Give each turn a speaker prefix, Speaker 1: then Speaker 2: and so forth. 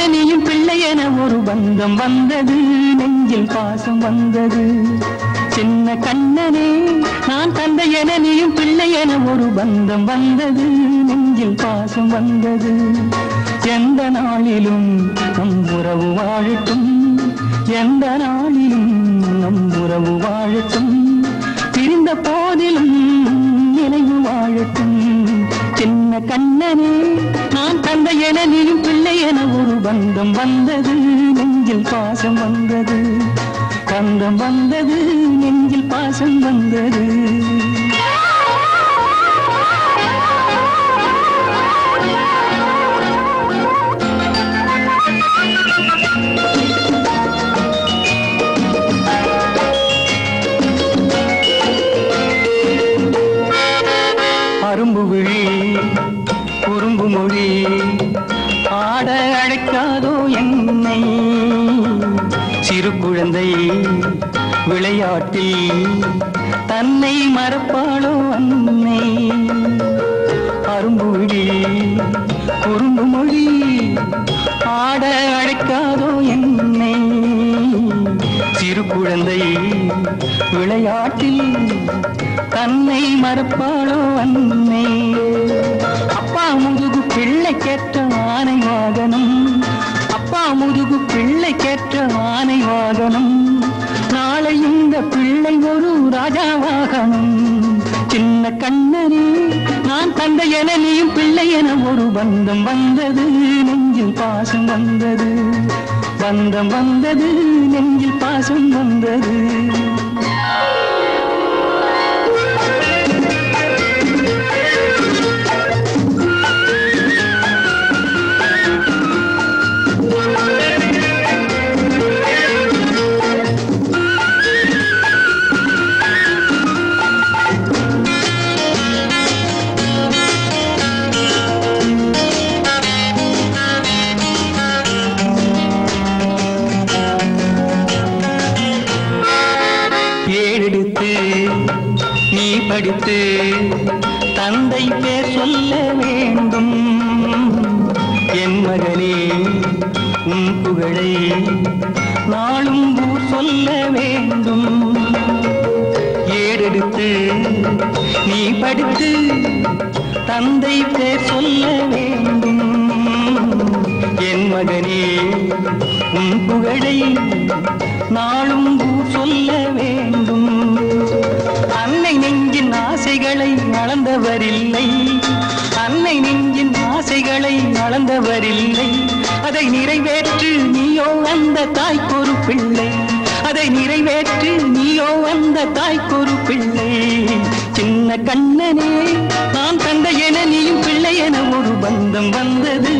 Speaker 1: நீயும் பிள்ளை என ஒரு பந்தம் வந்தது, நெஞ்சில் பாசம் வந்தது. சின்ன கண்ணனே நான் தந்தை என நீயும் பிள்ளை என ஒரு பந்தம் வந்தது, நெஞ்சில் பாசம் வந்தது. எந்த நாளிலும் நம் உறவு வாழட்டும், எந்த நாளிலும் நம் உறவு வாழட்டும், பிரிந்த போதிலும் நினைவு வாழட்டும். சின்ன கண்ணனே நான் தந்தை என நீயும் பிள்ளை என ஒரு பந்தம் வந்தது, நெஞ்சில் பாசம் வந்தது. பந்தம் வந்தது, நெஞ்சில் பாசம் வந்தது. அரும்பு விழி குறும்பு மொழி ஆட அழைக்காதோ என்னை, சிறு குழந்தை விளையாட்டில் தன்னை மறப்பாளோ அன்னை. அரும்பு விழி குறும்பு மொழி ஆட அழைக்காதோ என்னை, சிறு குழந்தை விளையாட்டில் தன்னை மறப்பாளோ அன்னை. அப்பா முதுகு பிள்ளை கேட்ட ஆனை வாகனம், அப்பா முதுகு பிள்ளை கேட்ட ஆனை வாகனம், நாளை இந்த பிள்ளை ஒரு ராஜா வாகனம். சின்ன கண்ணனே நான் தந்தை என நீயும் பிள்ளை என ஒரு பந்தம் வந்தது, நெஞ்சில் பாசம் வந்தது. பந்தம் வந்தது, நெஞ்சில் பாசம் வந்தது. ஏறெடுத்து நீ படித்து தந்தை பேர் சொல்ல வேண்டும், என் மகனே உன் புகழை நாளும் ஊர் சொல்ல வேண்டும். ஏறெடுத்து நீ படித்து தந்தை பேர் சொல்ல வேண்டும், என் மகனே உன் புகழை நாளும் ஊர் சொல்ல வேண்டும். அன்னை நெஞ்சின் ஆசைகளை அளந்தவரில்லை, அன்னை நெஞ்சின் ஆசைகளை அளந்தவரில்லை, அதை நிறைவேற்று நீயோ அந்த தாய்க்கொரு பிள்ளை, அதை நிறைவேற்று நீயோ அந்த தாய்க்கொரு பிள்ளை. சின்ன கண்ணனே நான் தந்தை என நீயும் பிள்ளை என ஒரு பந்தம் வந்தது,